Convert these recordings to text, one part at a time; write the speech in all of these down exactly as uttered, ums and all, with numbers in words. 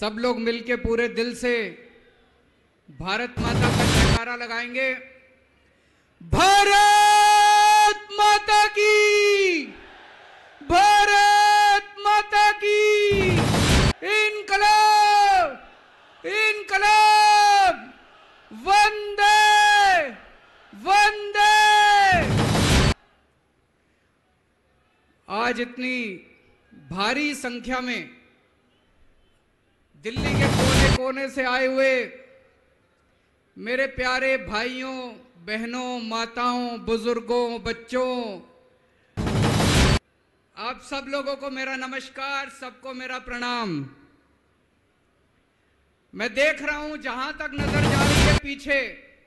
सब लोग मिलके पूरे दिल से भारत माता का जयकारा लगाएंगे। भारत माता की, भारत माता की, इनकलाब, इनकलाब, वंदे वंदे। आज इतनी भारी संख्या में दिल्ली के कोने कोने से आए हुए मेरे प्यारे भाइयों, बहनों, माताओं, बुजुर्गों, बच्चों, आप सब लोगों को मेरा नमस्कार, सबको मेरा प्रणाम। मैं देख रहा हूं जहां तक नजर जा रही है पीछे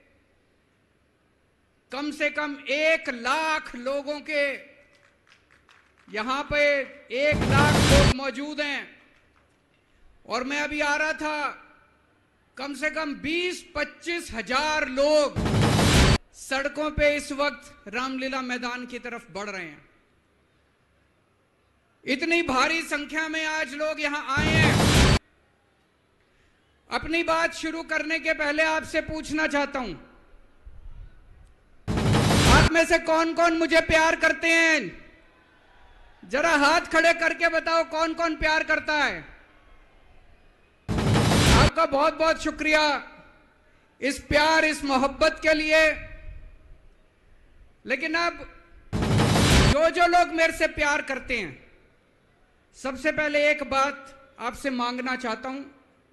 कम से कम एक लाख लोगों के यहां पे एक लाख लोग मौजूद हैं। और मैं अभी आ रहा था, कम से कम बीस पच्चीस हजार लोग सड़कों पे इस वक्त रामलीला मैदान की तरफ बढ़ रहे हैं। इतनी भारी संख्या में आज लोग यहां आए हैं। अपनी बात शुरू करने के पहले आपसे पूछना चाहता हूं, आप में से कौन कौन मुझे प्यार करते हैं? जरा हाथ खड़े करके बताओ कौन कौन प्यार करता है। आपका बहुत बहुत शुक्रिया इस प्यार, इस मोहब्बत के लिए। लेकिन अब जो जो लोग मेरे से प्यार करते हैं, सबसे पहले एक बात आपसे मांगना चाहता हूं।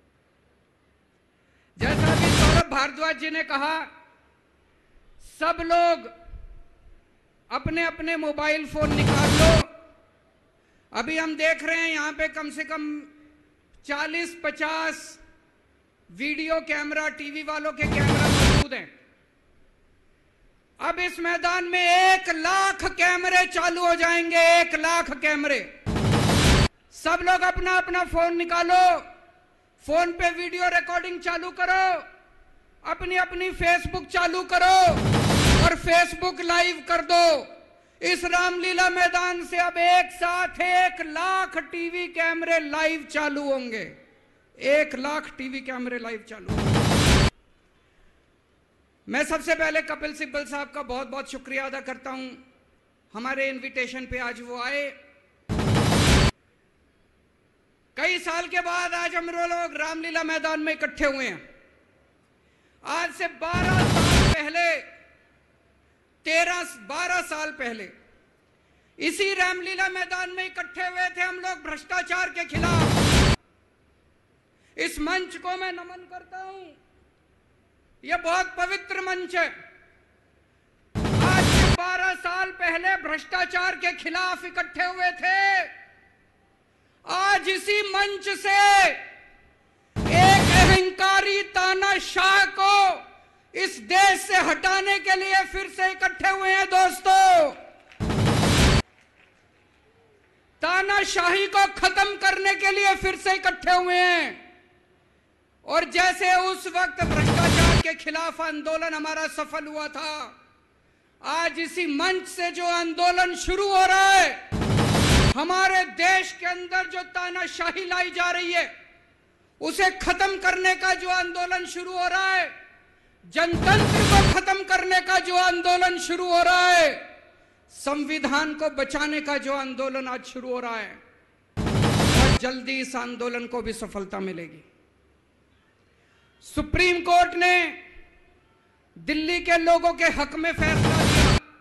जैसा कि सौरभ भारद्वाज जी ने कहा, सब लोग अपने अपने मोबाइल फोन निकाल लो। अभी हम देख रहे हैं यहां पे कम से कम चालीस पचास वीडियो कैमरा, टीवी वालों के कैमरा मौजूद हैं। अब इस मैदान में एक लाख कैमरे चालू हो जाएंगे, एक लाख कैमरे। सब लोग अपना अपना फोन निकालो, फोन पे वीडियो रिकॉर्डिंग चालू करो, अपनी अपनी फेसबुक चालू करो और फेसबुक लाइव कर दो। इस रामलीला मैदान से अब एक साथ एक लाख टीवी कैमरे लाइव चालू होंगे। एक लाख टीवी कैमरे लाइव चालू। मैं सबसे पहले कपिल सिब्बल साहब का बहुत बहुत शुक्रिया अदा करता हूं। हमारे इनविटेशन पे आज वो आए। कई साल के बाद आज हम लोग रामलीला मैदान में इकट्ठे हुए हैं। आज से बारह साल पहले, तेरह बारह साल पहले इसी रामलीला मैदान में इकट्ठे हुए थे हम लोग भ्रष्टाचार के खिलाफ। इस मंच को मैं नमन करता हूं। यह बहुत पवित्र मंच है। आज से बारह साल पहले भ्रष्टाचार के खिलाफ इकट्ठे हुए थे। आज इसी मंच से एक अहंकारी तानाशाह को इस देश से हटाने के लिए फिर से इकट्ठे हुए हैं। दोस्तों, तानाशाही को खत्म करने के लिए फिर से इकट्ठे हुए हैं। और जैसे उस वक्त भ्रष्टाचार के खिलाफ आंदोलन हमारा सफल हुआ था, आज इसी मंच से जो आंदोलन शुरू हो रहा है, हमारे देश के अंदर जो तानाशाही लाई जा रही है उसे खत्म करने का जो आंदोलन शुरू हो रहा है, जनतंत्र को खत्म करने का जो आंदोलन शुरू हो रहा है, संविधान को बचाने का जो आंदोलन आज शुरू हो रहा है, और जल्दी इस आंदोलन को भी सफलता मिलेगी। सुप्रीम कोर्ट ने दिल्ली के लोगों के हक में फैसला दिया।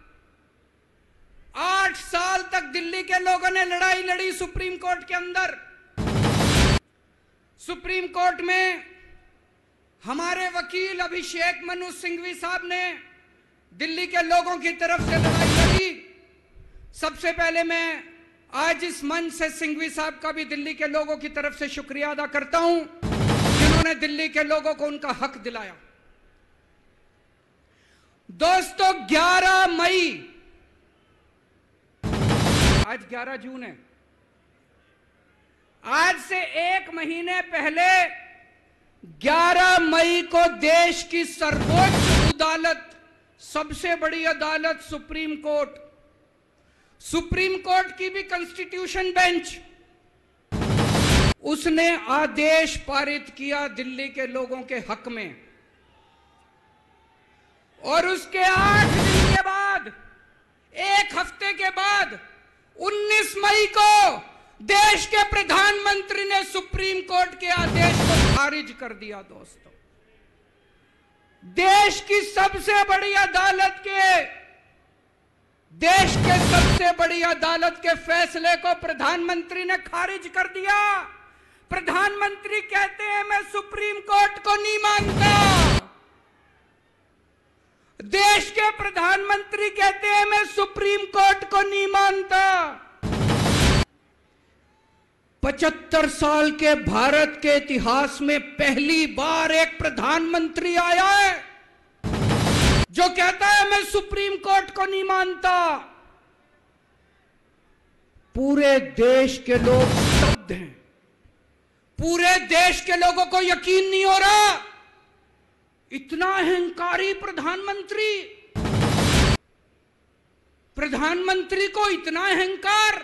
आठ साल तक दिल्ली के लोगों ने लड़ाई लड़ी सुप्रीम कोर्ट के अंदर। सुप्रीम कोर्ट में हमारे वकील अभिषेक मनु सिंघवी साहब ने दिल्ली के लोगों की तरफ से लड़ाई लड़ी। सबसे पहले मैं आज इस मंच से सिंघवी साहब का भी दिल्ली के लोगों की तरफ से शुक्रिया अदा करता हूं, जिन्होंने दिल्ली के लोगों को उनका हक दिलाया। दोस्तों, ग्यारह मई, आज ग्यारह जून है, आज से एक महीने पहले ग्यारह मई को देश की सर्वोच्च अदालत, सबसे बड़ी अदालत सुप्रीम कोर्ट, सुप्रीम कोर्ट की भी कॉन्स्टिट्यूशन बेंच, उसने आदेश पारित किया दिल्ली के लोगों के हक में, और उसके आठ दिन के बाद, एक हफ्ते के बाद, उन्नीस मई को देश के प्रधानमंत्री ने सुप्रीम कोर्ट के आदेश को खारिज कर दिया। दोस्तों, देश की सबसे बड़ी अदालत के देश के सबसे बड़ी अदालत के फैसले को प्रधानमंत्री ने खारिज कर दिया। प्रधानमंत्री कहते हैं मैं सुप्रीम कोर्ट को नहीं मानता। देश के प्रधानमंत्री कहते हैं मैं सुप्रीम कोर्ट को नहीं मानता। पचहत्तर साल के भारत के इतिहास में पहली बार एक प्रधानमंत्री आया है जो कहता है मैं सुप्रीम कोर्ट को नहीं मानता। पूरे देश के लोग स्तब्ध हैं। पूरे देश के लोगों को यकीन नहीं हो रहा, इतना अहंकारी प्रधानमंत्री प्रधानमंत्री को इतना अहंकार।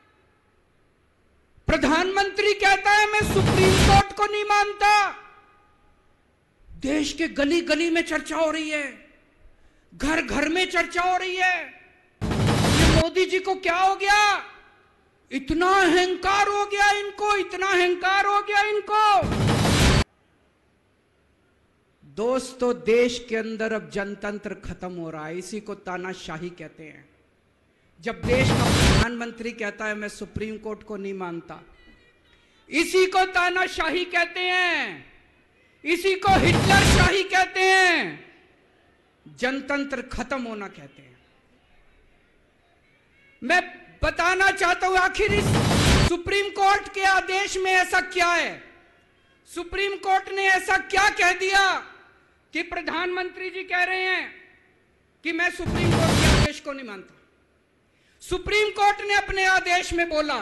प्रधानमंत्री कहता है मैं सुप्रीम कोर्ट को नहीं मानता। देश के गली गली में चर्चा हो रही है, घर घर में चर्चा हो रही है, ये मोदी जी को क्या हो गया, इतना अहंकार हो गया इनको, इतना अहंकार हो गया इनको। दोस्तों, देश के अंदर अब जनतंत्र खत्म हो रहा है, इसी को तानाशाही कहते हैं। जब देश का प्रधानमंत्री कहता है मैं सुप्रीम कोर्ट को नहीं मानता, इसी को तानाशाही कहते हैं, इसी को हिटलर शाही कहते हैं, जनतंत्र खत्म होना कहते हैं। मैं बताना चाहता हूं आखिर इस सुप्रीम कोर्ट के आदेश में ऐसा क्या है। सुप्रीम कोर्ट ने ऐसा क्या कह दिया कि प्रधानमंत्री जी कह रहे हैं कि मैं सुप्रीम कोर्ट के आदेश को नहीं मानता। सुप्रीम कोर्ट ने अपने आदेश में बोला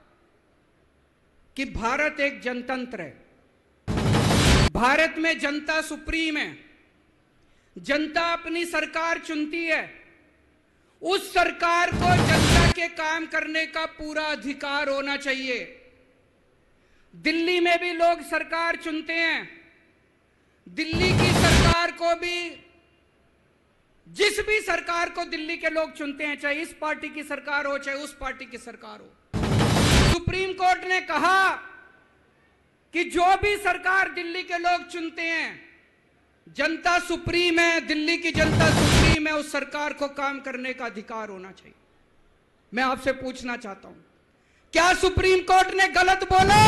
कि भारत एक जनतंत्र है, भारत में जनता सुप्रीम है, जनता अपनी सरकार चुनती है, उस सरकार को जनता के काम करने का पूरा अधिकार होना चाहिए। दिल्ली में भी लोग सरकार चुनते हैं, दिल्ली की सरकार को भी, जिस भी सरकार को दिल्ली के लोग चुनते हैं, चाहे इस पार्टी की सरकार हो चाहे उस पार्टी की सरकार हो। सुप्रीम कोर्ट ने कहा कि जो भी सरकार दिल्ली के लोग चुनते हैं, जनता सुप्रीम है, दिल्ली की जनता सुप्रीम है, उस सरकार को काम करने का अधिकार होना चाहिए। मैं आपसे पूछना चाहता हूं, क्या सुप्रीम कोर्ट ने गलत बोला?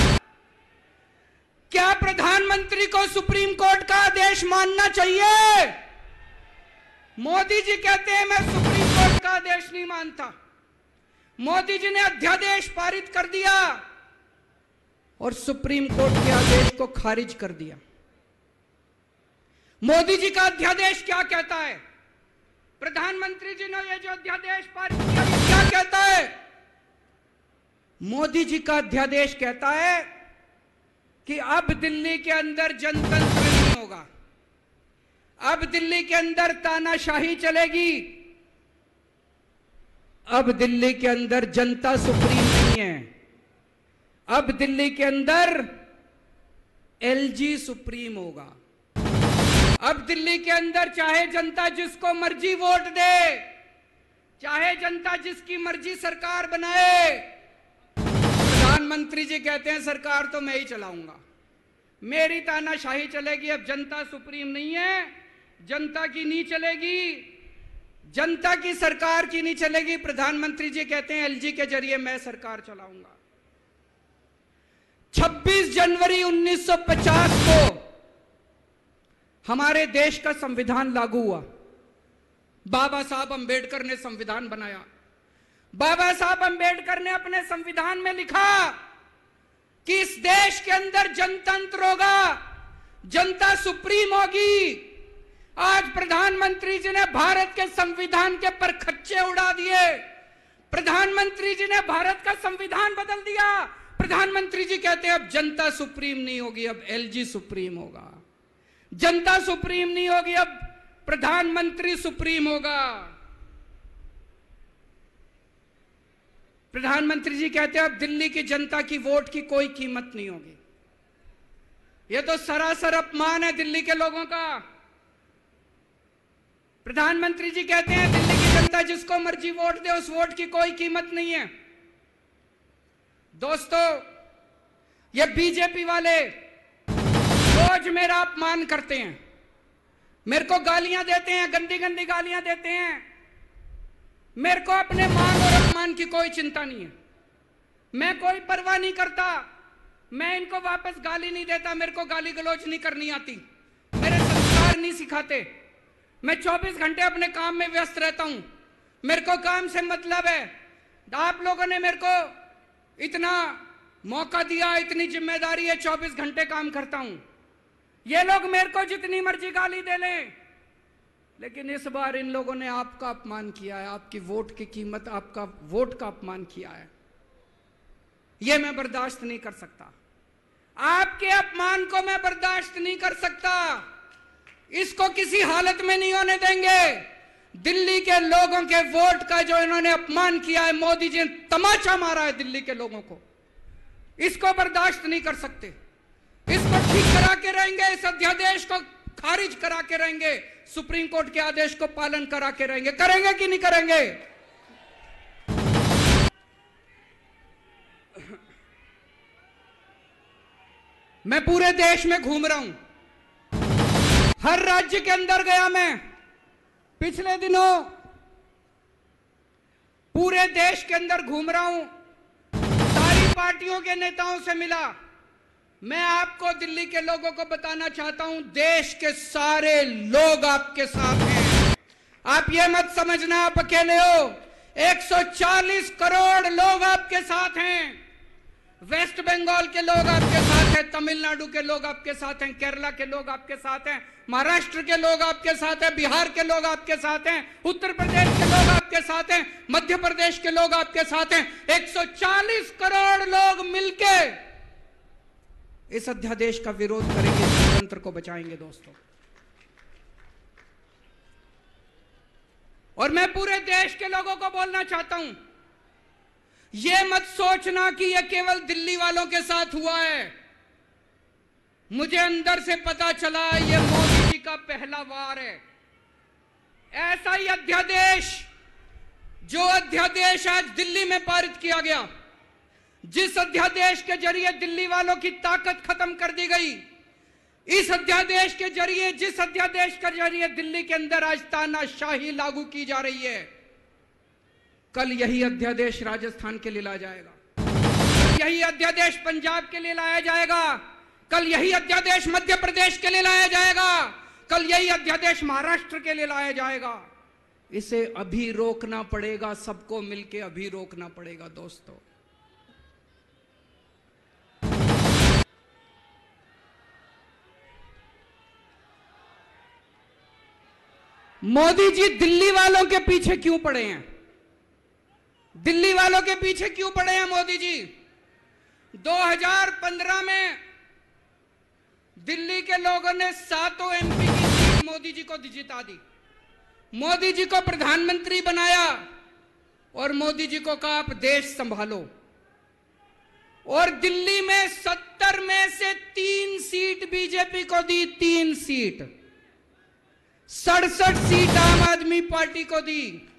क्या प्रधानमंत्री को सुप्रीम कोर्ट का आदेश मानना चाहिए? मोदी जी कहते हैं मैं सुप्रीम कोर्ट का आदेश नहीं मानता। मोदी जी ने अध्यादेश पारित कर दिया और सुप्रीम कोर्ट के आदेश को खारिज कर दिया। मोदी जी का अध्यादेश क्या कहता है? प्रधानमंत्री जी ने यह जो अध्यादेश पारित किया, ये क्या कहता है? मोदी जी का अध्यादेश कहता है कि अब दिल्ली के अंदर जनतंत्र नहीं होगा, अब दिल्ली के अंदर तानाशाही चलेगी, अब दिल्ली के अंदर जनता सुप्रीम नहीं है, अब दिल्ली के अंदर एलजी सुप्रीम होगा। अब दिल्ली के अंदर चाहे जनता जिसको मर्जी वोट दे, चाहे जनता जिसकी मर्जी सरकार बनाए, प्रधानमंत्री जी कहते हैं सरकार तो मैं ही चलाऊंगा, मेरी तानाशाही चलेगी। अब जनता सुप्रीम नहीं है, जनता की नहीं चलेगी, जनता की सरकार की नहीं चलेगी। प्रधानमंत्री जी कहते हैं एलजी के जरिए मैं सरकार चलाऊंगा। छब्बीस जनवरी उन्नीस सौ पचास को हमारे देश का संविधान लागू हुआ। बाबा साहब अंबेडकर ने संविधान बनाया। बाबा साहब अंबेडकर ने अपने संविधान में लिखा कि इस देश के अंदर जनतंत्र होगा, जनता सुप्रीम होगी। आज प्रधानमंत्री जी ने भारत के संविधान के परखच्चे उड़ा दिए। प्रधानमंत्री जी ने भारत का संविधान बदल दिया। प्रधानमंत्री जी कहते हैं अब जनता सुप्रीम नहीं होगी, अब एलजी सुप्रीम होगा। जनता सुप्रीम नहीं होगी, अब प्रधानमंत्री सुप्रीम होगा। प्रधानमंत्री जी कहते हैं अब दिल्ली की जनता की वोट की कोई कीमत नहीं होगी। यह तो सरासर अपमान है दिल्ली के लोगों का। प्रधानमंत्री जी कहते हैं दिल्ली की जनता जिसको मर्जी वोट दे, उस वोट की कोई कीमत नहीं है। दोस्तों, ये बीजेपी वाले रोज मेरा अपमान करते हैं, मेरे को गालियां देते हैं, गंदी गंदी गालियां देते हैं। मेरे को अपने मान और अपमान की कोई चिंता नहीं है, मैं कोई परवाह नहीं करता। मैं इनको वापस गाली नहीं देता, मेरे को गाली गलौज नहीं करनी आती, मेरे संस्कार नहीं सिखाते। मैं चौबीस घंटे अपने काम में व्यस्त रहता हूं, मेरे को काम से मतलब है। आप लोगों ने मेरे को इतना मौका दिया, इतनी जिम्मेदारी है, चौबीस घंटे काम करता हूं। ये लोग मेरे को जितनी मर्जी गाली दे लें, लेकिन इस बार इन लोगों ने आपका अपमान किया है, आपकी वोट की कीमत, आपका वोट का अपमान किया है। यह मैं बर्दाश्त नहीं कर सकता, आपके अपमान को मैं बर्दाश्त नहीं कर सकता। इसको किसी हालत में नहीं होने देंगे। दिल्ली के लोगों के वोट का जो इन्होंने अपमान किया है, मोदी जी ने तमाचा मारा है दिल्ली के लोगों को, इसको बर्दाश्त नहीं कर सकते। इसको ठीक करा के रहेंगे, इस अध्यादेश को खारिज करा के रहेंगे, सुप्रीम कोर्ट के आदेश को पालन करा के रहेंगे। करेंगे कि नहीं करेंगे? मैं पूरे देश में घूम रहा हूं, हर राज्य के अंदर गया मैं। पिछले दिनों पूरे देश के अंदर घूम रहा हूं, सारी पार्टियों के नेताओं से मिला। मैं आपको दिल्ली के लोगों को बताना चाहता हूं, देश के सारे लोग आपके साथ हैं। आप ये मत समझना आप अकेले हो, एक सौ चालीस करोड़ लोग आपके साथ हैं। वेस्ट बंगाल के लोग आपके साथ हैं, तमिलनाडु के लोग आपके साथ हैं, केरला के लोग आपके साथ हैं, महाराष्ट्र के लोग आपके साथ हैं, बिहार के लोग आपके साथ हैं, उत्तर प्रदेश के लोग आपके साथ हैं, मध्य प्रदेश के लोग आपके साथ हैं। एक सौ चालीस करोड़ लोग मिलके इस अध्यादेश का विरोध करेंगे, लोकतंत्र को बचाएंगे दोस्तों। और मैं पूरे देश के लोगों को बोलना चाहता हूं, यह मत सोचना कि यह केवल दिल्ली वालों के साथ हुआ है। मुझे अंदर से पता चला यह मोदी जी का पहला वार है। ऐसा ही अध्यादेश, जो अध्यादेश आज दिल्ली में पारित किया गया, जिस अध्यादेश के जरिए दिल्ली वालों की ताकत खत्म कर दी गई, इस अध्यादेश के जरिए, जिस अध्यादेश के जरिए दिल्ली के अंदर आज तानाशाही लागू की जा रही है, कल यही अध्यादेश राजस्थान के लिए लाया जाएगा, कल यही अध्यादेश पंजाब के लिए लाया जाएगा, कल यही अध्यादेश मध्य प्रदेश के लिए लाया जाएगा, कल यही अध्यादेश महाराष्ट्र के लिए लाया जाएगा। इसे अभी रोकना पड़ेगा, सबको मिलकर अभी रोकना पड़ेगा दोस्तों। मोदी जी दिल्ली वालों के पीछे क्यों पड़े हैं? दिल्ली वालों के पीछे क्यों पड़े हैं मोदी जी? दो हज़ार पंद्रह में दिल्ली के लोगों ने सातों एमपी की सीट मोदी जी को जिता दी, मोदी जी को प्रधानमंत्री बनाया और मोदी जी को कहा आप देश संभालो। और दिल्ली में सत्तर में से तीन सीट बीजेपी को दी, तीन सीट, सड़सठ सीट आम आदमी पार्टी को दी।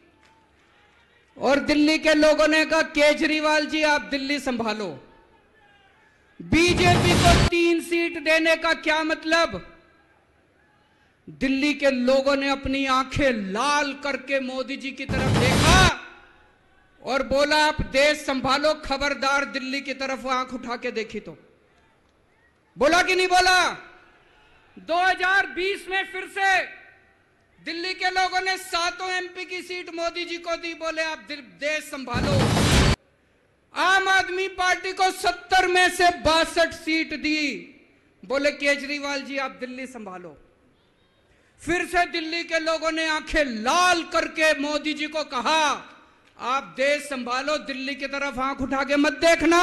और दिल्ली के लोगों ने कहा केजरीवाल जी आप दिल्ली संभालो। बीजेपी को तीन सीट देने का क्या मतलब? दिल्ली के लोगों ने अपनी आंखें लाल करके मोदी जी की तरफ देखा और बोला आप देश संभालो, खबरदार दिल्ली की तरफ आंख उठा के देखी तो। बोला कि नहीं बोला? दो हज़ार बीस में फिर से दिल्ली के लोगों ने सातों एमपी की सीट मोदी जी को दी, बोले आप देश संभालो। आम आदमी पार्टी को सत्तर में से बासठ सीट दी, बोले केजरीवाल जी आप दिल्ली संभालो। फिर से दिल्ली के लोगों ने आंखें लाल करके मोदी जी को कहा आप देश संभालो, दिल्ली की तरफ आंख उठा के मत देखना।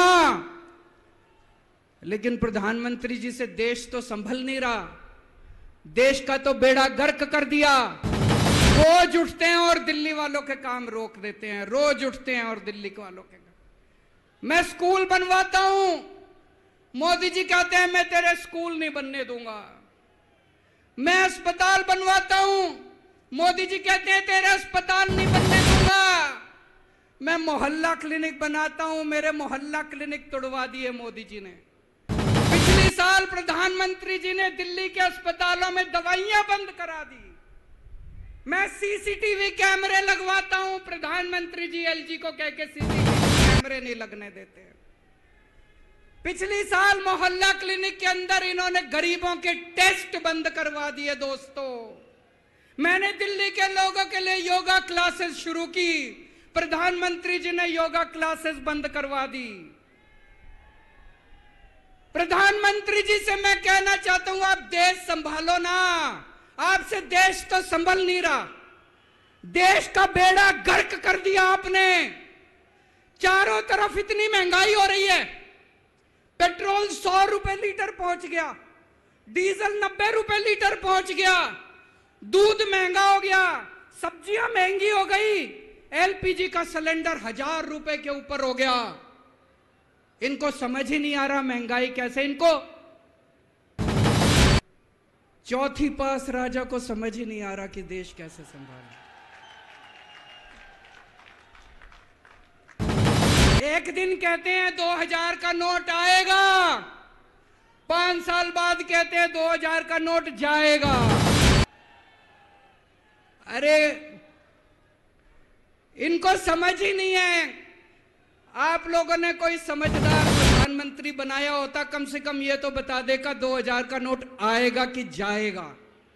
लेकिन प्रधानमंत्री जी से देश तो संभल नहीं रहा, देश का तो बेड़ा गर्क कर दिया। रोज उठते हैं और दिल्ली वालों के काम रोक देते हैं, रोज उठते हैं और दिल्ली वालों के काम। मैं स्कूल बनवाता हूं, मोदी जी कहते हैं मैं तेरे स्कूल नहीं बनने दूंगा। मैं अस्पताल बनवाता हूं, मोदी जी कहते हैं तेरे अस्पताल नहीं बनने दूंगा। मैं मोहल्ला क्लिनिक बनाता हूं, मेरे मोहल्ला क्लिनिक तोड़वा दिए मोदी जी ने। पिछले साल प्रधानमंत्री जी ने दिल्ली के अस्पतालों में दवाइयां बंद करा दी। मैं सीसीटीवी कैमरे लगवाता हूं, प्रधानमंत्री जी एलजी को कह के सीसीटीवी कैमरे नहीं लगने देते। पिछली साल मोहल्ला क्लिनिक के अंदर इन्होंने गरीबों के टेस्ट बंद करवा दिए। दोस्तों, मैंने दिल्ली के लोगों के लिए योगा क्लासेस शुरू की, प्रधानमंत्री जी ने योगा क्लासेस बंद करवा दी। प्रधानमंत्री जी से मैं कहना चाहता हूं, आप देश संभालो ना, आपसे देश तो संभल नहीं रहा। देश का बेड़ा गर्क कर दिया आपने। चारों तरफ इतनी महंगाई हो रही है, पेट्रोल सौ रुपए लीटर पहुंच गया, डीजल नब्बे रुपए लीटर पहुंच गया, दूध महंगा हो गया, सब्जियां महंगी हो गई, एलपीजी का सिलेंडर हजार रुपए के ऊपर हो गया। इनको समझ ही नहीं आ रहा महंगाई कैसे, इनको चौथी पास राजा को समझ ही नहीं आ रहा कि देश कैसे संभाले। एक दिन कहते हैं दो हजार का नोट आएगा, पांच साल बाद कहते हैं दो हजार का नोट जाएगा। अरे इनको समझ ही नहीं है। आप लोगों ने कोई समझदार प्रधानमंत्री बनाया होता, कम से कम ये तो बता देगा दो हजार का नोट आएगा कि जाएगा।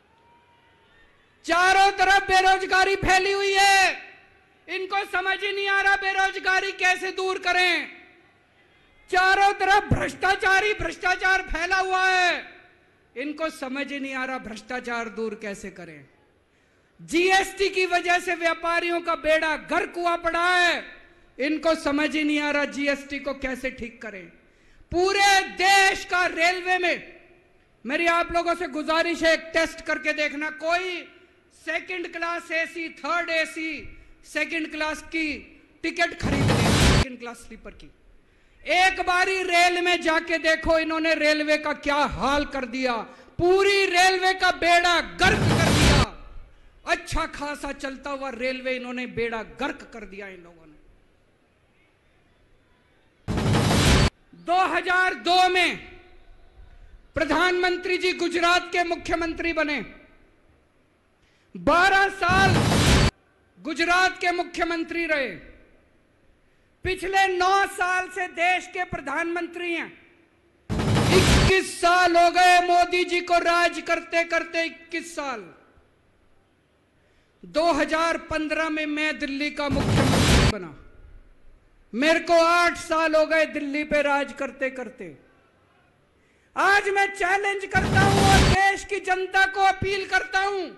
चारों तरफ बेरोजगारी फैली हुई है, इनको समझ ही नहीं आ रहा बेरोजगारी कैसे दूर करें। चारों तरफ भ्रष्टाचारी भ्रष्टाचार फैला हुआ है, इनको समझ ही नहीं आ रहा भ्रष्टाचार दूर कैसे करें। जीएसटी की वजह से व्यापारियों का बेड़ा गर्क हुआ पड़ा है, इनको समझ ही नहीं आ रहा जीएसटी को कैसे ठीक करें। पूरे देश का रेलवे में मेरी आप लोगों से गुजारिश है, एक टेस्ट करके देखना। कोई second class AC, third AC, second class की टिकट खरीद लेना, सेकंड क्लास स्लीपर की। एक बारी रेल में जाके देखो, इन्होंने रेलवे का क्या हाल कर दिया। पूरी रेलवे का बेड़ा गर्क कर दिया। अच्छा खासा चलता हुआ रेलवे इन्होंने बेड़ा गर्क कर दिया इन लोगों ने। दो हज़ार दो में प्रधानमंत्री जी गुजरात के मुख्यमंत्री बने। बारह साल गुजरात के मुख्यमंत्री रहे। पिछले नौ साल से देश के प्रधानमंत्री हैं। इक्कीस साल हो गए मोदी जी को राज करते करते, इक्कीस साल। दो हज़ार पंद्रह में मैं दिल्ली का मुख्यमंत्री बना। मेरे को आठ साल हो गए दिल्ली पे राज करते करते। आज मैं चैलेंज करता हूं और देश की जनता को अपील करता हूं,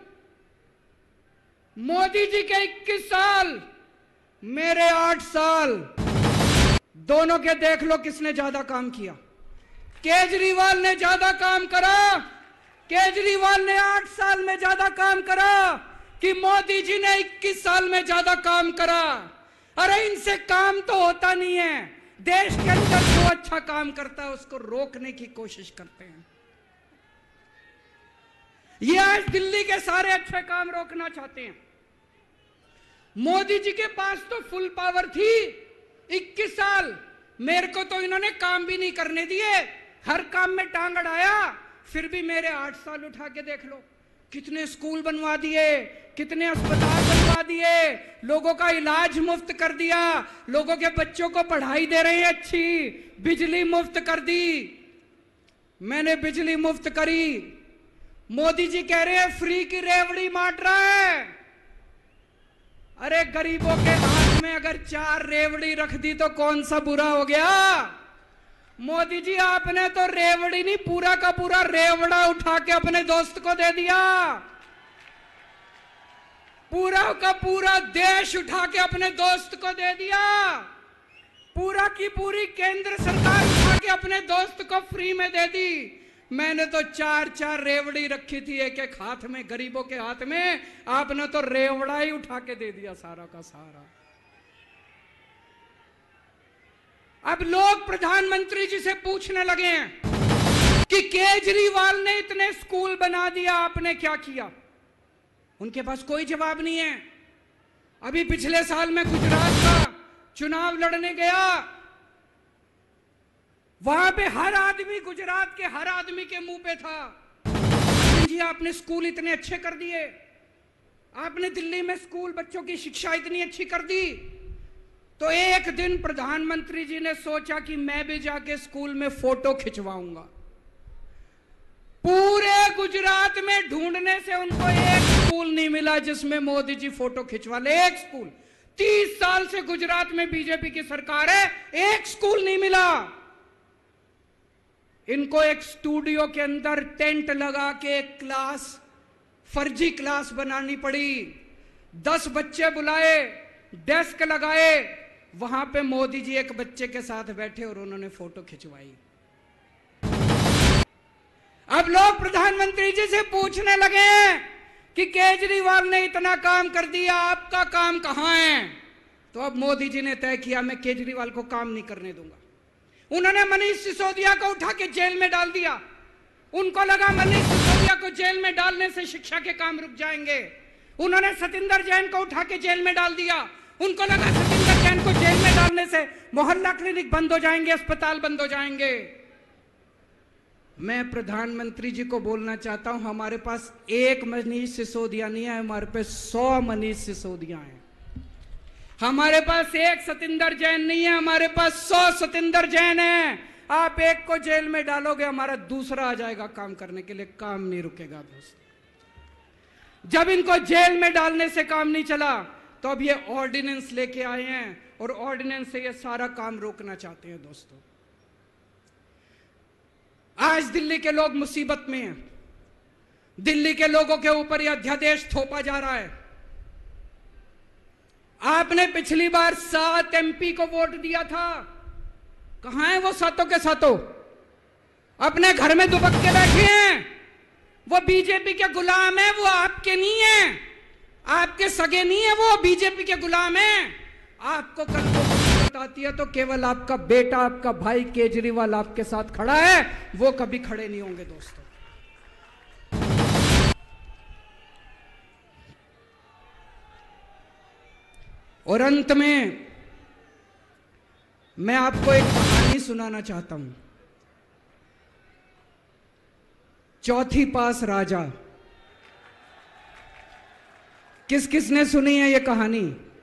मोदी जी के इक्कीस साल, मेरे आठ साल, दोनों के देख लो किसने ज्यादा काम किया। केजरीवाल ने ज्यादा काम करा। केजरीवाल ने आठ साल में ज्यादा काम करा कि मोदी जी ने इक्कीस साल में ज्यादा काम करा। अरे इनसे काम तो होता नहीं है। देश के अंदर जो अच्छा काम करता है उसको रोकने की कोशिश करते हैं। ये आज दिल्ली के सारे अच्छे काम रोकना चाहते हैं। मोदी जी के पास तो फुल पावर थी इक्कीस साल, मेरे को तो इन्होंने काम भी नहीं करने दिए, हर काम में टांग अड़ाया। फिर भी मेरे आठ साल उठा के देख लो, कितने स्कूल बनवा दिए, कितने अस्पताल बनवा दिए, लोगों का इलाज मुफ्त कर दिया, लोगों के बच्चों को पढ़ाई दे रहे हैं अच्छी, बिजली मुफ्त कर दी। मैंने बिजली मुफ्त करी। मोदी जी कह रहे हैं फ्री की रेवड़ी बांट रहा है। अरे गरीबों के हाथ में अगर चार रेवड़ी रख दी तो कौन सा बुरा हो गया। मोदी जी आपने तो रेवड़ी नहीं, पूरा का पूरा रेवड़ा उठा के अपने दोस्त को दे दिया। पूरा का पूरा देश उठा के अपने दोस्त को दे दिया। पूरा की पूरी केंद्र सरकार उठा के अपने दोस्त को फ्री में दे दी। मैंने तो चार चार रेवड़ी रखी थी एक एक हाथ में, गरीबों के हाथ में, आपने तो रेवड़ा ही उठा के दे दिया सारा का सारा। अब लोग प्रधानमंत्री जी से पूछने लगे हैं कि केजरीवाल ने इतने स्कूल बना दिया, आपने क्या किया? उनके पास कोई जवाब नहीं है। अभी पिछले साल मैं गुजरात का चुनाव लड़ने गया, वहां पे हर आदमी, गुजरात के हर आदमी के मुंह पे था, जी आपने स्कूल इतने अच्छे कर दिए, आपने दिल्ली में स्कूल बच्चों की शिक्षा इतनी अच्छी कर दी। तो एक दिन प्रधानमंत्री जी ने सोचा कि मैं भी जाके स्कूल में फोटो खिंचवाऊंगा। पूरे गुजरात में ढूंढने से उनको एक स्कूल नहीं मिला जिसमें मोदी जी फोटो खिंचवा ले। एक स्कूल, तीस साल से गुजरात में बीजेपी की सरकार है, एक स्कूल नहीं मिला। इनको एक स्टूडियो के अंदर टेंट लगा के एक क्लास, फर्जी क्लास बनानी पड़ी। दस बच्चे बुलाए, डेस्क लगाए, वहां पे मोदी जी एक बच्चे के साथ बैठे और उन्होंने फोटो खिंचवाई। अब लोग प्रधानमंत्री जी से पूछने लगे हैं कि केजरीवाल ने इतना काम कर दिया, आपका काम कहां है? तो अब मोदी जी ने तय किया, मैं केजरीवाल को काम नहीं करने दूंगा। उन्होंने मनीष सिसोदिया को उठा के जेल में डाल दिया। उनको लगा मनीष सिसोदिया को जेल में डालने से शिक्षा के काम रुक जाएंगे। उन्होंने सतिंदर जैन को उठा के जेल में डाल दिया। उनको लगा सतिंदर जैन को जेल में डालने से मोहल्ला क्लिनिक बंद हो जाएंगे, अस्पताल बंद हो जाएंगे। मैं प्रधानमंत्री जी को बोलना चाहता हूं, हमारे पास एक मनीष सिसोदिया नहीं है, हमारे पास सौ मनीष सिसोदिया हैं। हमारे पास एक सतिंदर जैन नहीं है, हमारे पास सौ सतिंदर जैन हैं। आप एक को जेल में डालोगे, हमारा दूसरा आ जाएगा काम करने के लिए, काम नहीं रुकेगा दोस्तों। जब इनको जेल में डालने से काम नहीं चला तो अब ये ऑर्डिनेंस लेके आए हैं और ऑर्डिनेंस से ये सारा काम रोकना चाहते हैं दोस्तों। आज दिल्ली के लोग मुसीबत में हैं। दिल्ली के लोगों के ऊपर यह अध्यादेश थोपा जा रहा है। आपने पिछली बार सात एमपी को वोट दिया था, कहां है वो सातों के सातों? अपने घर में दुबक के बैठे हैं। वो बीजेपी के गुलाम है, वो आपके नहीं है, आपके सगे नहीं है, वो बीजेपी के गुलाम हैं। आपको कल को मुसीबत आती है तो केवल आपका बेटा, आपका भाई केजरीवाल आपके साथ खड़ा है, वो कभी खड़े नहीं होंगे दोस्तों। और अंत में मैं आपको एक कहानी सुनाना चाहता हूं। चौथी पास राजा, किस किस ने सुनी है ये कहानी?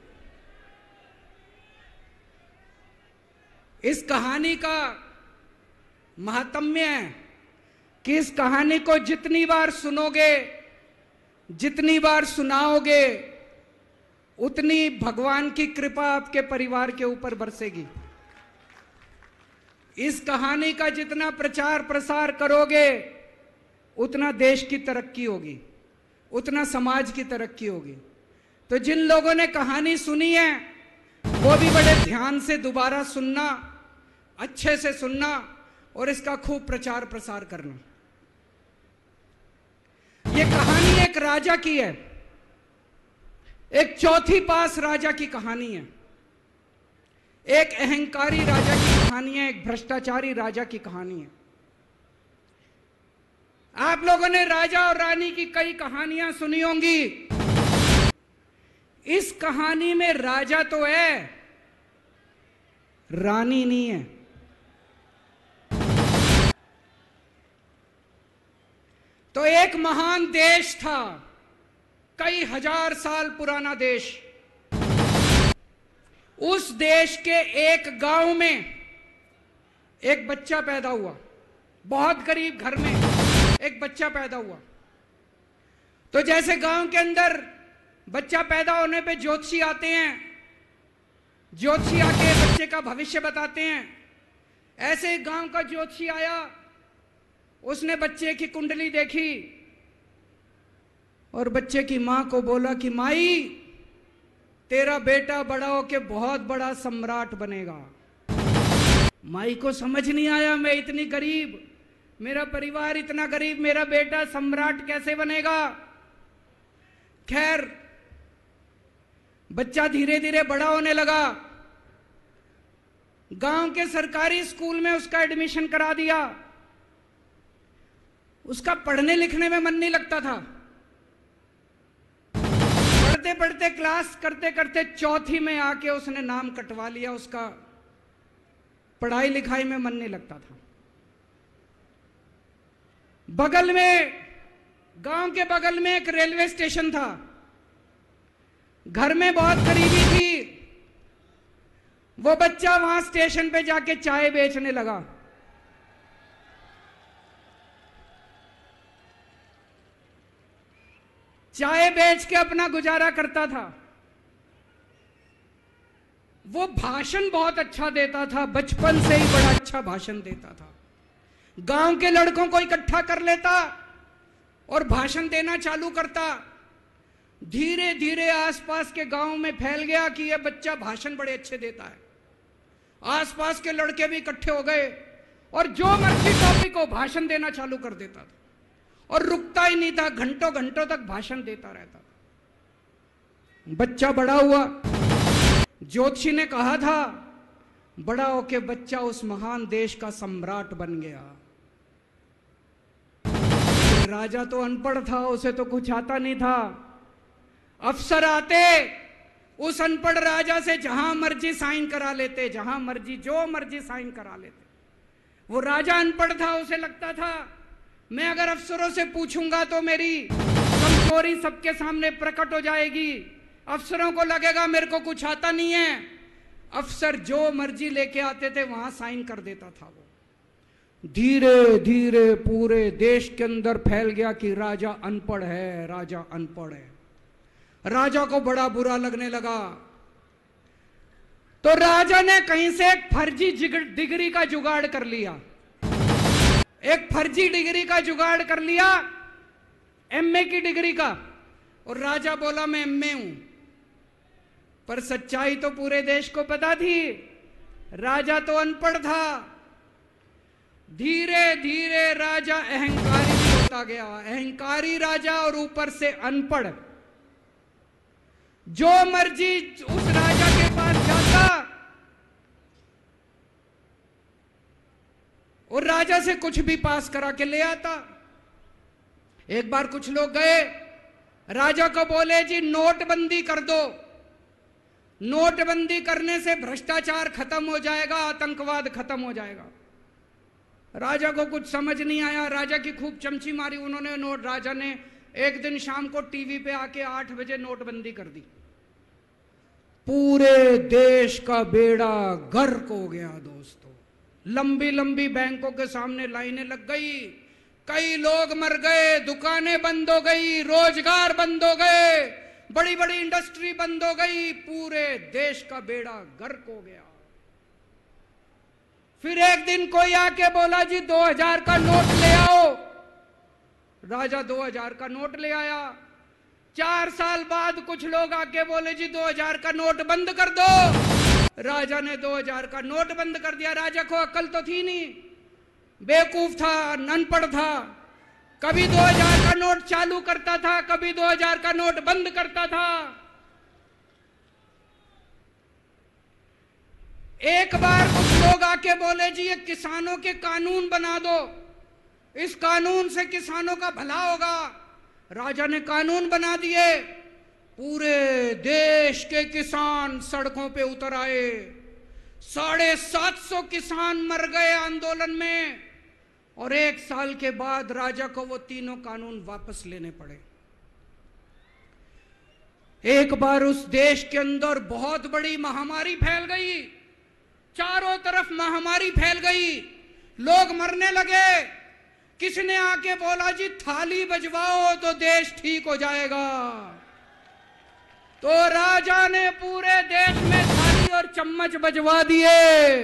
इस कहानी का महात्म्य है कि इस कहानी को जितनी बार सुनोगे, जितनी बार सुनाओगे, उतनी भगवान की कृपा आपके परिवार के ऊपर बरसेगी। इस कहानी का जितना प्रचार प्रसार करोगे, उतना देश की तरक्की होगी, उतना समाज की तरक्की होगी। तो जिन लोगों ने कहानी सुनी है वो भी बड़े ध्यान से दोबारा सुनना, अच्छे से सुनना और इसका खूब प्रचार प्रसार करना। ये कहानी एक राजा की है, एक चौथी पास राजा की कहानी है, एक अहंकारी राजा की कहानी है, एक भ्रष्टाचारी राजा की कहानी है। आप लोगों ने राजा और रानी की कई कहानियां सुनी होंगी। इस कहानी में राजा तो है, रानी नहीं है। तो एक महान देश था, कई हजार साल पुराना देश। उस देश के एक गांव में एक बच्चा पैदा हुआ, बहुत गरीब घर में एक बच्चा पैदा हुआ। तो जैसे गांव के अंदर बच्चा पैदा होने पे ज्योतिषी आते हैं, ज्योतिषी आके बच्चे का भविष्य बताते हैं, ऐसे एक गांव का ज्योतिषी आया। उसने बच्चे की कुंडली देखी और बच्चे की मां को बोला कि माई, तेरा बेटा बड़ा होके बहुत बड़ा सम्राट बनेगा। माई को समझ नहीं आया, मैं इतनी गरीब, मेरा परिवार इतना गरीब, मेरा बेटा सम्राट कैसे बनेगा। खैर बच्चा धीरे धीरे बड़ा होने लगा। गांव के सरकारी स्कूल में उसका एडमिशन करा दिया। उसका पढ़ने लिखने में मन नहीं लगता था। पढ़ते पढ़ते क्लास करते करते चौथी में आके उसने नाम कटवा लिया। उसका पढ़ाई लिखाई में मन नहीं लगता था। बगल में, गांव के बगल में एक रेलवे स्टेशन था। घर में बहुत करीबी थी। वो बच्चा वहां स्टेशन पे जाके चाय बेचने लगा। चाय बेच के अपना गुजारा करता था। वो भाषण बहुत अच्छा देता था, बचपन से ही बड़ा अच्छा भाषण देता था। गांव के लड़कों को इकट्ठा कर लेता और भाषण देना चालू करता। धीरे धीरे आसपास के गांव में फैल गया कि यह बच्चा भाषण बड़े अच्छे देता है। आसपास के लड़के भी इकट्ठे हो गए और जो मर्जी टॉपिक हो भाषण देना चालू कर देता था और रुकता ही नहीं था। घंटों घंटों तक भाषण देता रहता था। बच्चा बड़ा हुआ। ज्योतिषी ने कहा था बड़ा होके बच्चा उस महान देश का सम्राट बन गया। राजा तो अनपढ़ था, उसे तो कुछ आता नहीं था। अफसर आते उस अनपढ़ राजा से जहां मर्जी साइन करा लेते, जहां मर्जी जो मर्जी साइन करा लेते। वो राजा अनपढ़ था, उसे लगता था मैं अगर अफसरों से पूछूंगा तो मेरी कमजोरी सबके सामने प्रकट हो जाएगी। अफसरों को लगेगा मेरे को कुछ आता नहीं है। अफसर जो मर्जी लेके आते थे वहां साइन कर देता था। वो धीरे धीरे पूरे देश के अंदर फैल गया कि राजा अनपढ़ है, राजा अनपढ़ है। राजा को बड़ा बुरा लगने लगा। तो राजा ने कहीं से एक फर्जी डिग्री का जुगाड़ कर लिया। एक फर्जी डिग्री का जुगाड़ कर लिया, एमए की डिग्री का। और राजा बोला मैं एमए हूं। पर सच्चाई तो पूरे देश को पता थी, राजा तो अनपढ़ था। धीरे धीरे राजा अहंकारी होता गया। अहंकारी राजा और ऊपर से अनपढ़। जो मर्जी उस राजा के पास जाता और राजा से कुछ भी पास करा के ले आता। एक बार कुछ लोग गए राजा को, बोले जी नोटबंदी कर दो। नोटबंदी करने से भ्रष्टाचार खत्म हो जाएगा, आतंकवाद खत्म हो जाएगा। राजा को कुछ समझ नहीं आया। राजा की खूब चमची मारी उन्होंने। नोट राजा ने एक दिन शाम को टीवी पे आके आठ बजे नोटबंदी कर दी। पूरे देश का बेड़ा गर्क हो गया दोस्तों। लंबी लंबी बैंकों के सामने लाइनें लग गई। कई लोग मर गए, दुकानें बंद हो गई, रोजगार बंद हो गए, बड़ी बड़ी इंडस्ट्री बंद हो गई। पूरे देश का बेड़ा गर्क हो गया। फिर एक दिन कोई आके बोला जी दो हजार का नोट ले आओ। राजा दो हजार का नोट ले आया। चार साल बाद कुछ लोग आके बोले जी दो हजार का नोट बंद कर दो। राजा ने दो हजार का नोट बंद कर दिया। राजा को अक्ल तो थी नहीं, बेवकूफ था, अनपढ़ था। कभी दो हजार का नोट चालू करता था, कभी दो हजार का नोट बंद करता था। एक बार कुछ लोग आके बोले जी ये किसानों के कानून बना दो, इस कानून से किसानों का भला होगा। राजा ने कानून बना दिए। पूरे देश के किसान सड़कों पे उतर आए। साढ़े सात सौ किसान मर गए आंदोलन में। और एक साल के बाद राजा को वो तीनों कानून वापस लेने पड़े। एक बार उस देश के अंदर बहुत बड़ी महामारी फैल गई। चारों तरफ महामारी फैल गई, लोग मरने लगे। किसने आके बोला जी थाली बजवाओ तो देश ठीक हो जाएगा। तो राजा ने पूरे देश में थाली और चम्मच बजवा दिए।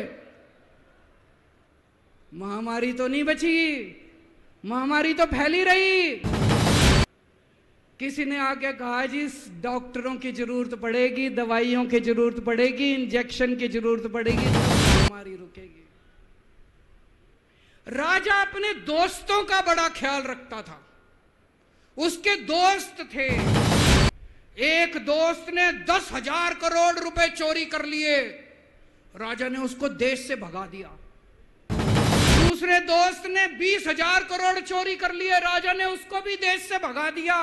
महामारी तो नहीं बची, महामारी तो फैली रही। किसी ने आके कहा जी डॉक्टरों की जरूरत पड़ेगी, दवाइयों की जरूरत पड़ेगी, इंजेक्शन की जरूरत पड़ेगी, तो महामारी रुकेगी। राजा अपने दोस्तों का बड़ा ख्याल रखता था। उसके दोस्त थे। एक दोस्त ने दस हजार करोड़ रुपए चोरी कर लिए राजा ने उसको देश से भगा दिया। दूसरे दोस्त ने बीस हजार करोड़ चोरी कर लिए, राजा ने उसको भी देश से भगा दिया।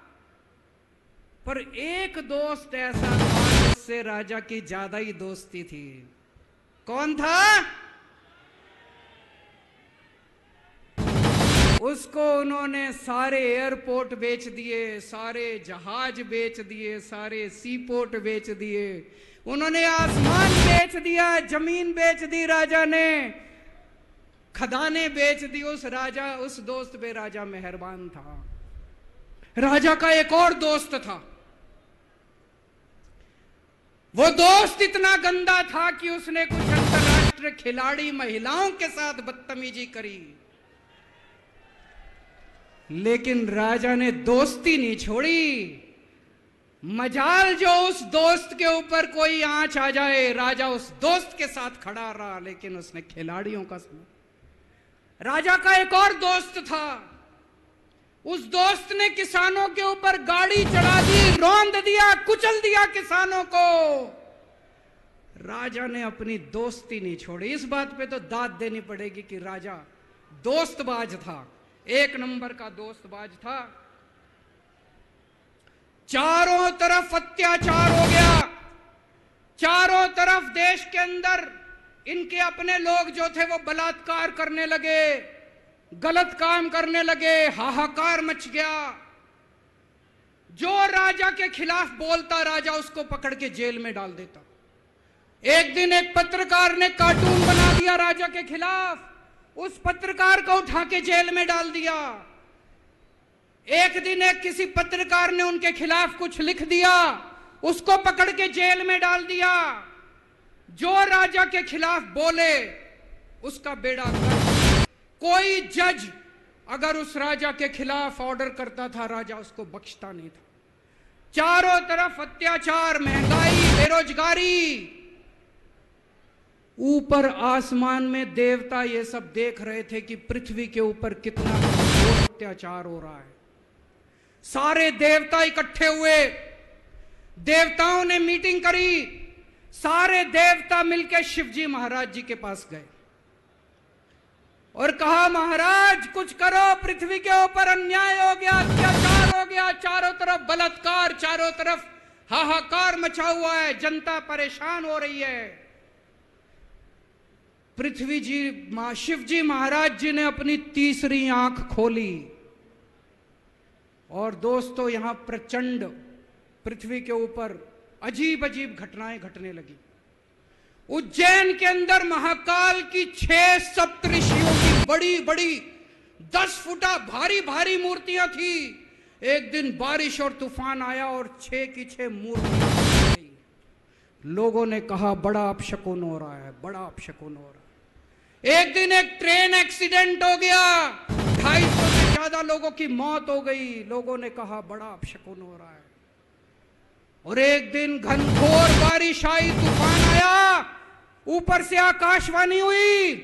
पर एक दोस्त ऐसा था जिससे राजा की ज्यादा ही दोस्ती थी। कौन था? उसको उन्होंने सारे एयरपोर्ट बेच दिए, सारे जहाज बेच दिए, सारे सी पोर्ट बेच दिए, उन्होंने आसमान बेच दिया, जमीन बेच दी राजा ने, खदानें बेच दी। उस राजा उस दोस्त पे राजा मेहरबान था। राजा का एक और दोस्त था। वो दोस्त इतना गंदा था कि उसने कुछ अंतरराष्ट्रीय खिलाड़ी महिलाओं के साथ बदतमीजी करी, लेकिन राजा ने दोस्ती नहीं छोड़ी। मजाल जो उस दोस्त के ऊपर कोई आंच आ जाए, राजा उस दोस्त के साथ खड़ा रहा, लेकिन उसने खिलाड़ियों का सुना। राजा का एक और दोस्त था। उस दोस्त ने किसानों के ऊपर गाड़ी चढ़ा दी, रौंद दिया, कुचल दिया किसानों को। राजा ने अपनी दोस्ती नहीं छोड़ी। इस बात पे तो दाद देनी पड़ेगी कि राजा दोस्तबाज था, एक नंबर का दोस्तबाज था। चारों तरफ अत्याचार हो गया, चारों तरफ देश के अंदर इनके अपने लोग जो थे वो बलात्कार करने लगे, गलत काम करने लगे, हाहाकार मच गया। जो राजा के खिलाफ बोलता, राजा उसको पकड़ के जेल में डाल देता। एक दिन एक पत्रकार ने कार्टून बना दिया राजा के खिलाफ, उस पत्रकार को उठा के जेल में डाल दिया। एक दिन एक किसी पत्रकार ने उनके खिलाफ कुछ लिख दिया, उसको पकड़ के जेल में डाल दिया। जो राजा के खिलाफ बोले उसका बेड़ा गर्क। कोई जज अगर उस राजा के खिलाफ ऑर्डर करता था, राजा उसको बख्शता नहीं था। चारों तरफ अत्याचार, महंगाई, बेरोजगारी। ऊपर आसमान में देवता ये सब देख रहे थे कि पृथ्वी के ऊपर कितना अत्याचार हो रहा है। सारे देवता इकट्ठे हुए, देवताओं ने मीटिंग करी। सारे देवता मिलकर शिवजी महाराज जी के पास गए और कहा, महाराज कुछ करो, पृथ्वी के ऊपर अन्याय हो गया, अत्याचार हो गया, चारों तरफ बलात्कार, चारों तरफ हाहाकार मचा हुआ है, जनता परेशान हो रही है। पृथ्वी जी मां शिवजी महाराज जी ने अपनी तीसरी आंख खोली और दोस्तों यहां प्रचंड पृथ्वी के ऊपर अजीब अजीब घटनाएं घटने लगी। उज्जैन के अंदर महाकाल की छह सप्तऋषियों की बड़ी बड़ी दस फुटा भारी भारी मूर्तियां थी। एक दिन बारिश और तूफान आया और छह की छह मूर्तियां गई। लोगों ने कहा बड़ा अपशकुन हो रहा है, बड़ा अपशकुन हो रहा है। एक दिन एक ट्रेन एक्सीडेंट हो गया, ढाई सौ से ज्यादा लोगों की मौत हो गई। लोगों ने कहा बड़ा अपशकुन हो रहा है। और एक दिन घनघोर बारिश आई, तूफान आया, ऊपर से आकाशवाणी हुई।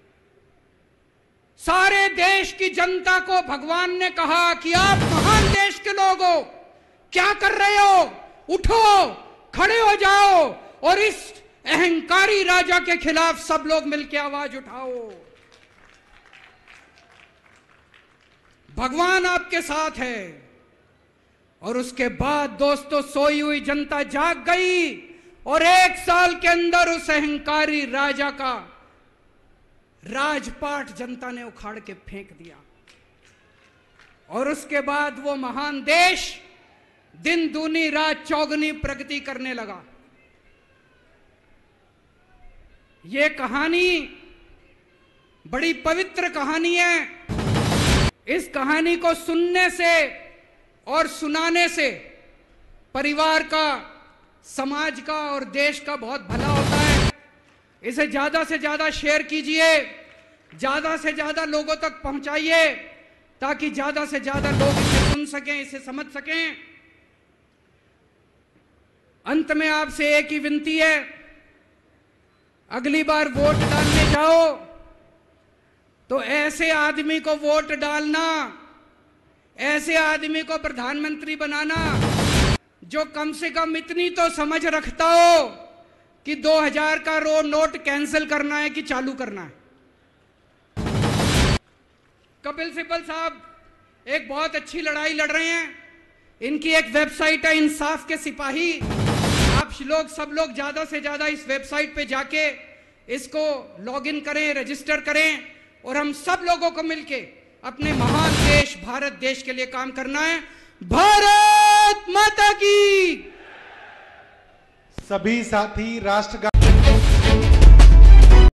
सारे देश की जनता को भगवान ने कहा कि आप महान देश के लोग हो, क्या कर रहे हो, उठो, खड़े हो जाओ और इस अहंकारी राजा के खिलाफ सब लोग मिलकर आवाज उठाओ। भगवान आपके साथ है। और उसके बाद दोस्तों सोई हुई जनता जाग गई और एक साल के अंदर उस अहंकारी राजा का राजपाट जनता ने उखाड़ के फेंक दिया। और उसके बाद वो महान देश दिन दूनी रात चौगुनी प्रगति करने लगा। ये कहानी बड़ी पवित्र कहानी है। इस कहानी को सुनने से और सुनाने से परिवार का, समाज का और देश का बहुत भला होता है। इसे ज्यादा से ज्यादा शेयर कीजिए, ज्यादा से ज्यादा लोगों तक पहुंचाइए ताकि ज्यादा से ज्यादा लोग इसे सुन सकें, इसे समझ सकें। अंत में आपसे एक ही विनती है, अगली बार वोट डालने जाओ तो ऐसे आदमी को वोट डालना, ऐसे आदमी को प्रधानमंत्री बनाना जो कम से कम इतनी तो समझ रखता हो कि दो हज़ार का रो नोट कैंसिल करना है कि चालू करना है। कपिल सिब्बल साहब एक बहुत अच्छी लड़ाई लड़ रहे हैं। इनकी एक वेबसाइट है इंसाफ के सिपाही। आप लोग सब लोग ज्यादा से ज्यादा इस वेबसाइट पे जाके इसको लॉगिन करें, रजिस्टर करें और हम सब लोगों को मिलके अपने महान देश भारत देश के लिए काम करना है। भारत माता की। सभी साथी राष्ट्रगान